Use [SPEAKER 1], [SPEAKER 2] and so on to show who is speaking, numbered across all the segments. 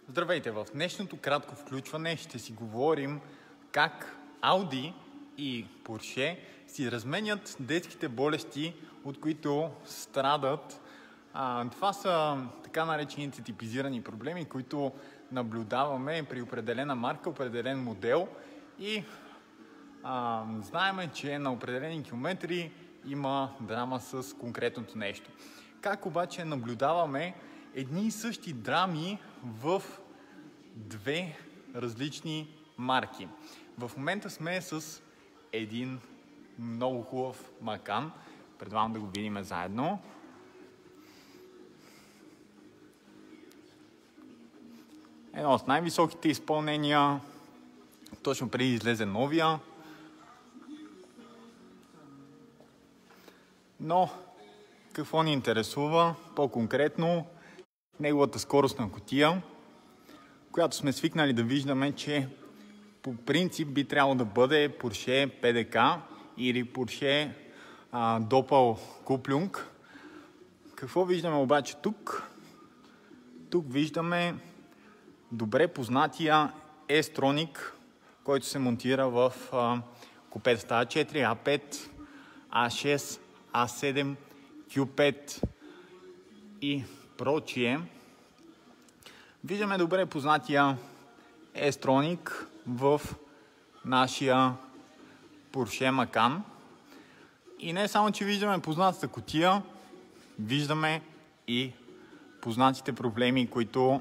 [SPEAKER 1] Здравейте! В днешното кратко включване ще си говорим как Audi и Porsche си разменят детските болести, от които страдат. Това са така наречените типизирани проблеми, които наблюдаваме при определена марка, определен модел и знаем, че на определени километри има драма с конкретното нещо. Как обаче наблюдаваме едни и същи драми в две различни марки? В момента сме с един много хубав Macan. Предлагам да го видим заедно. Едно от най-високите изпълнения, точно преди излезе новия. Но какво ни интересува по-конкретно? Неговата скоростна кутия, която сме свикнали да виждаме, че по принцип би трябвало да бъде Porsche PDK или Porsche Doppelkupplung. Какво виждаме обаче тук? Тук виждаме добре познатия S-Tronic, който се монтира в купетата A4, A5, A6, A7, Q5 и прочие. Виждаме добре познатия S-Tronic в нашия Porsche Macan. И не само, че виждаме познатата кутия, виждаме и познатите проблеми, които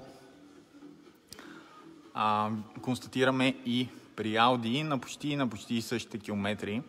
[SPEAKER 1] констатираме и при Audi на почти същите километри.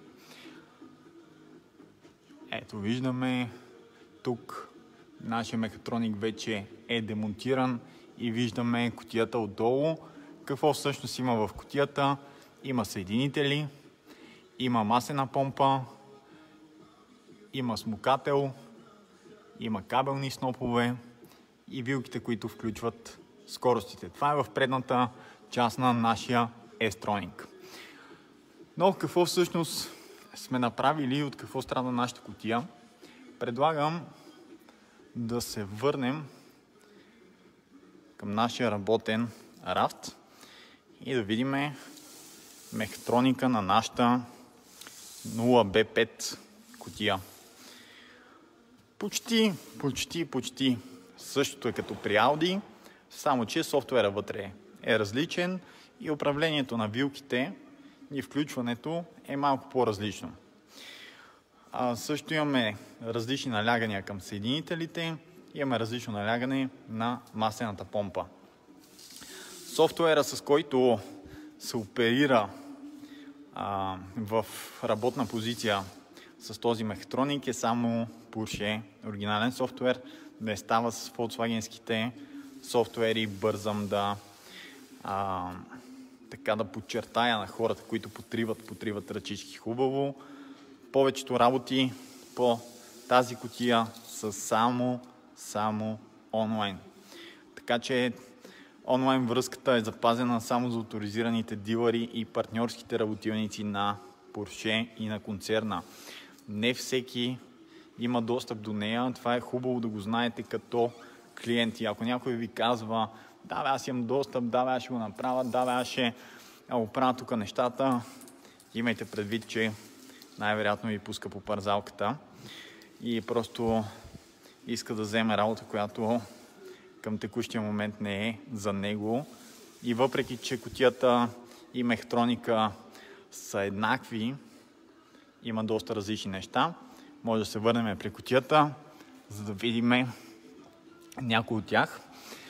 [SPEAKER 1] Ето виждаме тук нашия мехатроник вече е демонтиран и виждаме кутията отдолу. Какво всъщност има в кутията? Има съединители, има масена помпа, има смукател, има кабелни снопове и вилките, които включват скоростите. Това е в предната част на нашия S-Tronic. Но какво всъщност сме направили и от какво страда нашата кутия? Предлагам да се върнем към нашия работен рафт и да видим мехатроника на нашата 0B5 кутия. Почти същото е като при Audi, само че софтуера вътре е различен и управлението на вилките и включването е малко по-различно. Също имаме различни налягания към съединителите, имаме различно налягане на масената помпа. Софтуера, с който се оперира в работна позиция с този мехатроник, е само Porsche оригинален софтуер. Не става с Volkswagenските софтуери. Бързам да подчертая на хората, които потриват ръчички хубаво. Повечето работи по тази кутия са само онлайн. Така че онлайн връзката е запазена само за оторизираните дилъри и партньорските работилници на Porsche и на концерна. Не всеки има достъп до нея. Това е хубаво да го знаете като клиенти. Ако някой ви казва: да, аз имам достъп, да, аз ще го направя, да, аз ще оправя тук нещата, имайте предвид, че най-вероятно ви пуска по парзалката и просто иска да вземе работа, която към текущия момент не е за него. И въпреки, че кутията и мехатроника са еднакви, има доста различни неща. Може да се върнем при кутията, за да видим някои от тях.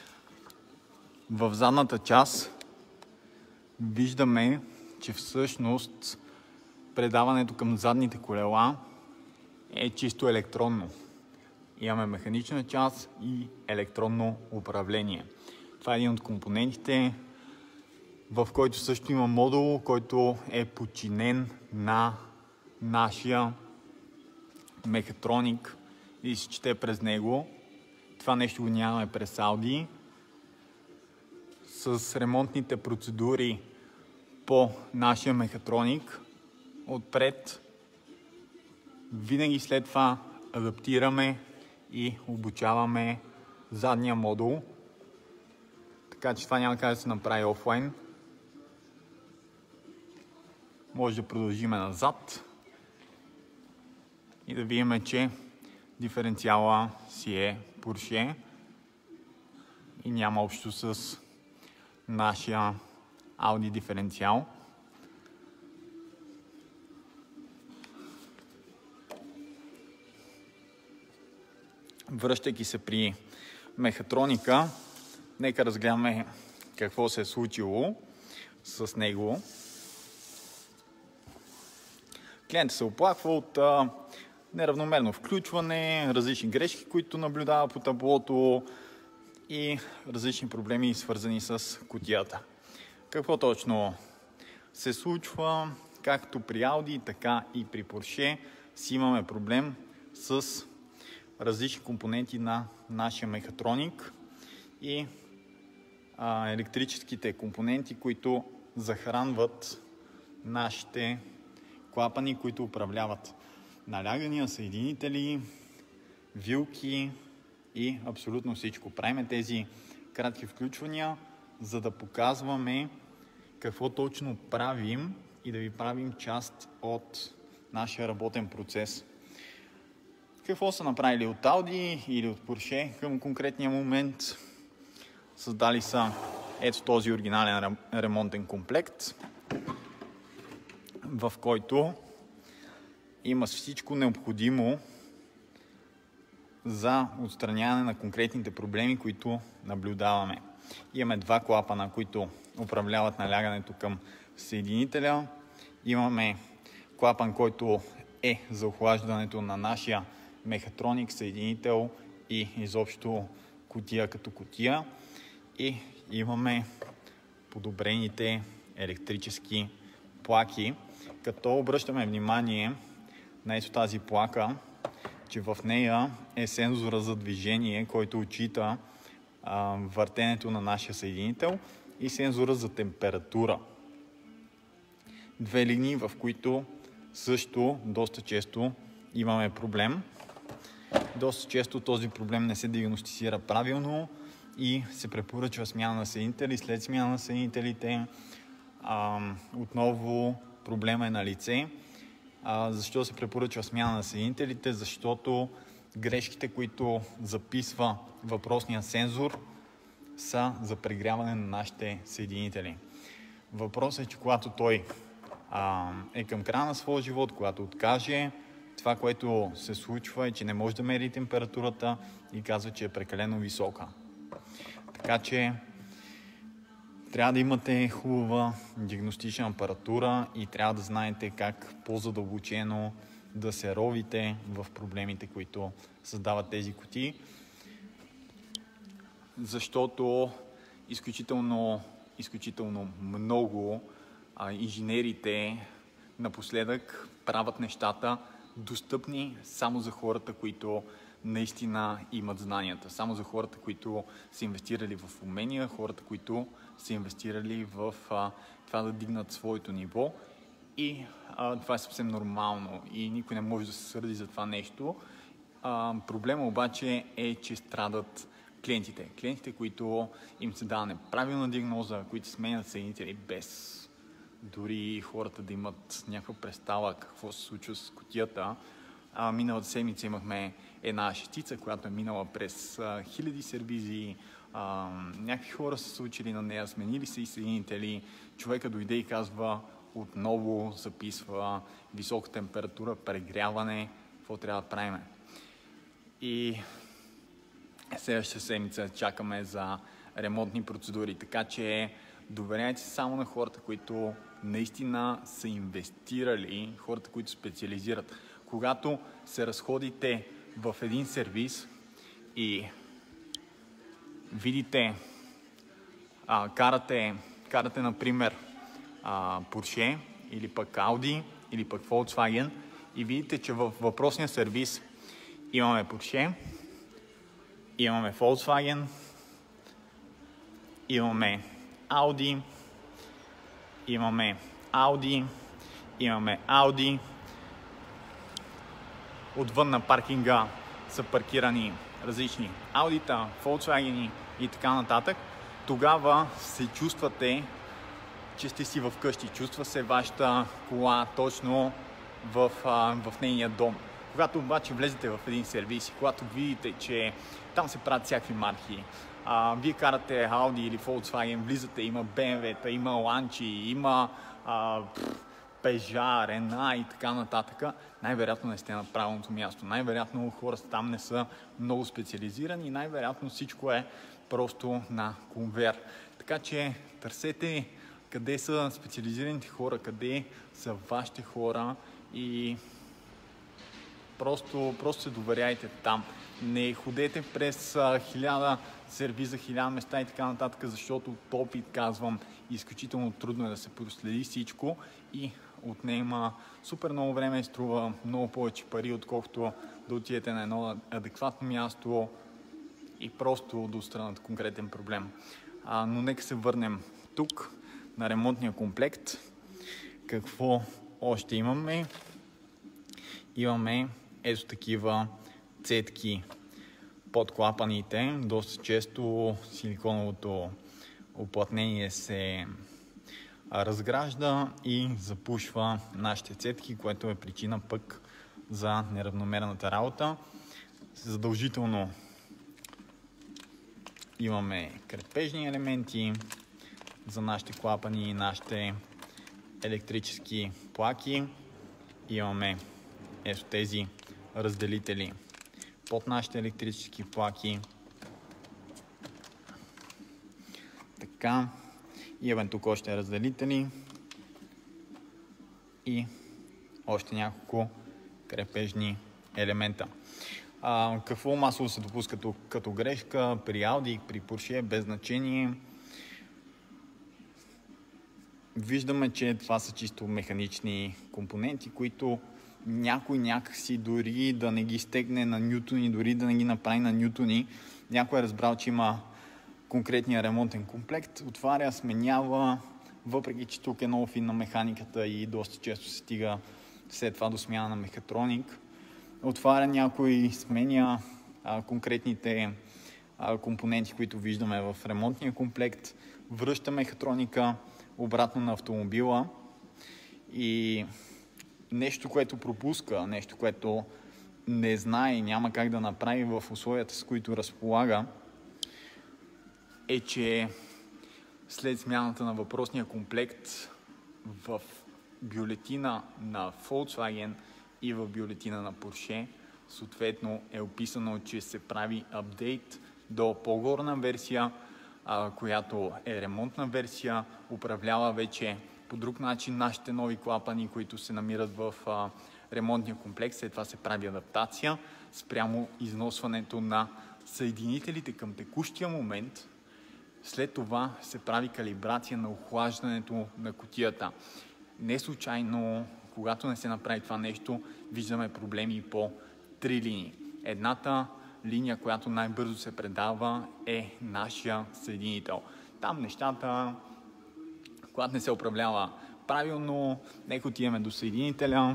[SPEAKER 1] В задната част виждаме, че всъщност предаването към задните колела е чисто електронно. Имаме механична част и електронно управление. Това е един от компонентите, в който също има модул, който е подчинен на нашия мехатроник и се чете през него. Това нещо го нямаме през Audi. С ремонтните процедури по нашия мехатроник отпред винаги след това адаптираме и обучаваме задния модул. Така че това няма как да се направи офлайн. Може да продължим назад и да видим, че диференциала си е Porsche и няма общо с нашия Audi диференциал. Връщайки се при мехатроника, нека разгледаме какво се е случило с него. Клиентът се оплаква от неравномерно включване, различни грешки, които наблюдава по таблото и различни проблеми, свързани с кутията. Какво точно се случва? Както при Audi, така и при Porsche си имаме проблем с различни компоненти на нашия мехатроник и електрическите компоненти, които захранват нашите клапани, които управляват налягания, съединители, вилки и абсолютно всичко. Правим тези кратки включвания, за да показваме какво точно правим и да ви правим част от нашия работен процес. Какво са направили от Audi или от Porsche към конкретния момент? Създали са ето този оригинален ремонтен комплект, в който има всичко необходимо за отстраняване на конкретните проблеми, които наблюдаваме. Имаме два клапана, които управляват налягането към съединителя. Имаме клапан, който е за охлаждането на нашия мехатроник, съединител и изобщо кутия като кутия. И имаме подобрените електрически плаки, като обръщаме внимание на ето тази плака, че в нея е сензора за движение, който отчита въртенето на нашия съединител и сензора за температура. Две линии, в които също доста често имаме проблем. Доста често този проблем не се диагностицира правилно и се препоръчва смяна на съединители. След смяна на съединителите отново проблема е на лице. Защо се препоръчва смяна на съединителите? Защото грешките, които записва въпросния сензор, са за прегряване на нашите съединители. Въпросът е, че когато той е към края на своя живот, когато откаже, това, което се случва е, че не може да мери температурата и казва, че е прекалено висока. Така че трябва да имате хубава диагностична апаратура и трябва да знаете как по-задълбочено да се ровите в проблемите, които създават тези кутии. Защото изключително много инженерите напоследък правят нещата достъпни само за хората, които наистина имат знанията. Само за хората, които са инвестирали в умения, хората, които са инвестирали в това да дигнат своето ниво. И това е съвсем нормално и никой не може да се сърди за това нещо. Проблема обаче е, че страдат клиентите. Клиентите, които им се дава неправилна диагноза, които сменят съединители без дори хората да имат някаква представа какво се случва с кутията. Миналата седмица имахме една шестица, която е минала през хиляди сервизи. Някакви хора са се учили на нея, сменили се и съединители. Човека дойде и казва, отново записва висока температура, прегряване, какво трябва да правим. И следващата седмица чакаме за ремонтни процедури, така че доверяйте се само на хората, които наистина са инвестирали, хората, които специализират. Когато се разходите в един сервис и видите, карате, например, Porsche или пък Audi или пък Volkswagen и видите, че в въпросния сервис имаме Porsche, имаме Volkswagen, имаме Audi, имаме Audi. Отвън на паркинга са паркирани различни Audi-та, Volkswagen и така нататък. тогава се чувствате, че сте си вкъщи. Чувства се вашата кола точно в нейния дом. Когато обаче влезете в един сервис и когато видите, че там се правят всякакви марки, вие карате Audi или Volkswagen, влизате, има BMW-та, има Lancia, има Peugeot, Renault и така нататък, най-вероятно не сте на правилното място. Най-вероятно хората там не са много специализирани и най-вероятно всичко е просто на конвейер. Така че търсете къде са специализираните хора, къде са вашите хора и просто се доверяйте там. Не ходете през 1000 сервиза, 1000 места и така нататък, защото опит, казвам, изключително трудно е да се проследи всичко и отнема супер много време и струва много повече пари, отколкото да отидете на едно адекватно място и просто да отстранят конкретен проблем. Но нека се върнем тук на ремонтния комплект. Какво още имаме? Имаме ето такива цетки под клапаните. Доста често силиконовото уплътнение се разгражда и запушва нашите цетки, което е причина пък за неравномерната работа. Задължително имаме крепежни елементи за нашите клапани и нашите електрически плаки. Имаме ето тези разделители под нашите електрически плаки. Така. Имаме тук още разделители и още няколко крепежни елемента. Какво масово се допуска като грешка при Audi, при Porsche, без значение. Виждаме, че това са чисто механични компоненти, които някой някакси дори да не ги стегне на нютони, дори да не ги направи на нютони. Някой е разбрал, че има конкретния ремонтен комплект, отваря, сменява, въпреки че тук е много финна механиката и доста често се стига след това до смяна на мехатроник. Отваря някой, сменя конкретните компоненти, които виждаме в ремонтния комплект, връща мехатроника обратно на автомобила и нещо, което пропуска, нещо, което не знае и няма как да направи в условията, с които разполага, е, че след смяната на въпросния комплект в бюлетина на Volkswagen и в бюлетина на Porsche съответно е описано, че се прави апдейт до по-горна версия, която е ремонтна версия, управлява вече по друг начин нашите нови клапани, които се намират в ремонтния комплекс. След това се прави адаптация спрямо износването на съединителите към текущия момент. След това се прави калибрация на охлаждането на кутията. Не случайно, когато не се направи това нещо, виждаме проблеми по 3 линии. Едната линия, която най-бързо се предава, е нашия съединител. Там нещата, когато не се управлява правилно, нека отиваме до съединителя.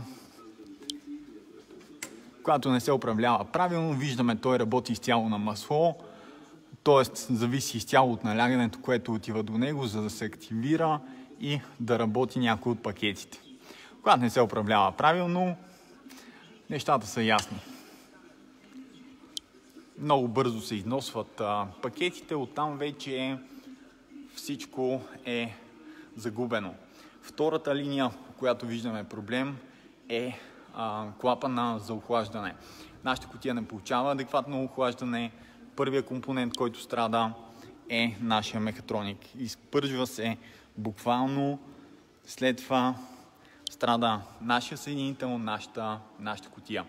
[SPEAKER 1] Когато не се управлява правилно, виждаме, той работи изцяло на масло, т.е. зависи изцяло от налягането, което отива до него, за да се активира и да работи някой от пакетите. Когато не се управлява правилно, нещата са ясни. Много бързо се износват пакетите, оттам вече всичко е загубено. Втората линия, по която виждаме проблем, е клапана за охлаждане. Нашата кутия не получава адекватно охлаждане. Първият компонент, който страда, е нашия мехатроник. Изпържва се буквално, след това страда нашия съединител, нашата кутия.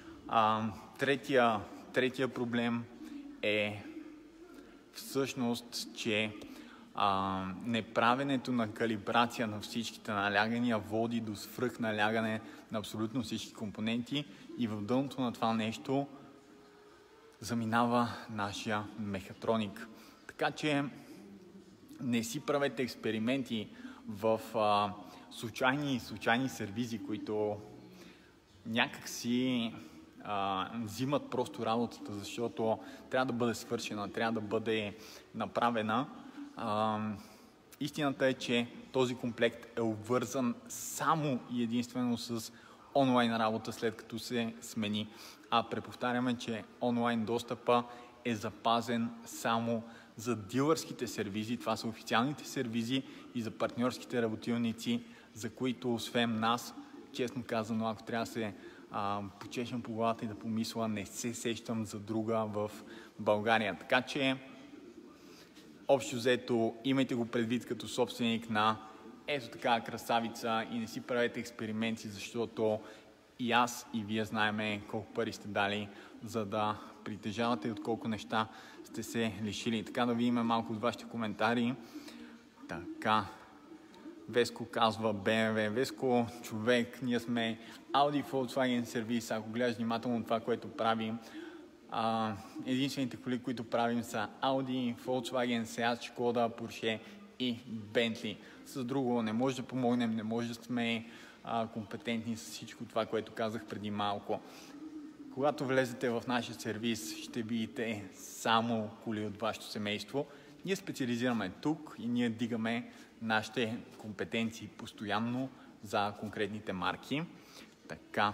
[SPEAKER 1] Третия проблем е всъщност, че неправенето на калибрация на всичките налягания води до свръхналягане на абсолютно всички компоненти и в дъното на това нещо заминава нашия мехатроник. Така че не си правете експерименти в случайни сервизи, които някак си взимат просто работата, защото трябва да бъде свършена, трябва да бъде направена. Истината е, че този комплект е обвързан само и единствено с онлайн работа, след като се смени. Преповтаряме, че онлайн достъпа е запазен само за дилърските сервизи. Това са официалните сервизи и за партньорските работилници, за които освен нас, честно казано, ако трябва да се почешам по главата и да помисля, не се сещам за друга в България. Така че, общо взето, имайте го предвид като собственик на ето така красавица и не си правете експерименти, защото и аз, и вие знаеме колко пари сте дали, за да притежавате и от колко неща сте се лишили. Така да видим малко от вашите коментари. Така. Веско казва BMW. Веско, човек, ние сме Audi Volkswagen сервис. Ако гледаш внимателно това, което правим, единствените коли, които правим са Audi, Volkswagen, Seat, Skoda, Porsche и Bentley. С друго не може да помогнем, не може да сме компетентни с всичко това, което казах преди малко. Когато влезете в нашия сервис, ще видите само коли от вашето семейство. Ние специализираме тук и ние дигаме нашите компетенции постоянно за конкретните марки. Така.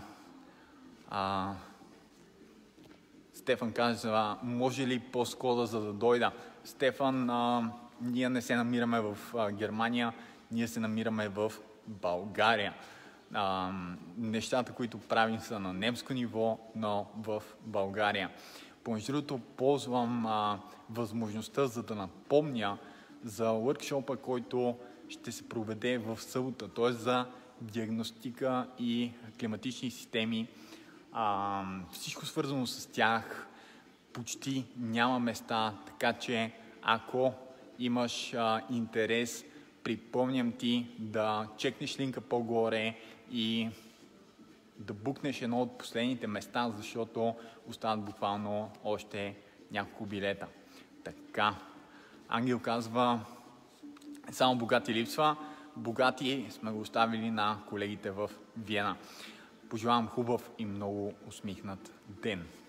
[SPEAKER 1] Стефан казва, може ли по-скоро за да дойда? Стефан, ние не се намираме в Германия, ние се намираме в България. Нещата, които правим, са на немско ниво, но в България. Помежду другото, ползвам възможността, за да напомня за workshop-а, който ще се проведе в събота, т.е. за диагностика и климатични системи. Всичко свързано с тях, почти няма места, така че ако имаш интерес, припомням ти да чекнеш линка по-горе и да букнеш едно от последните места, защото остават буквално още няколко билета. Така. Ангел казва, само богати липсва. Богати сме го оставили на колегите в Виена. Пожелавам хубав и много усмихнат ден.